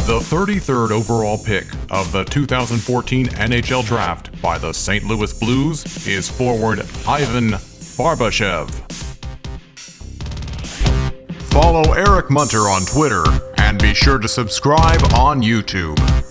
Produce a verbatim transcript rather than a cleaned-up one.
The thirty-third overall pick of the two thousand fourteen N H L Draft by the Saint Louis Blues is forward Ivan Barbashev. Follow Eric Munter on Twitter and be sure to subscribe on YouTube.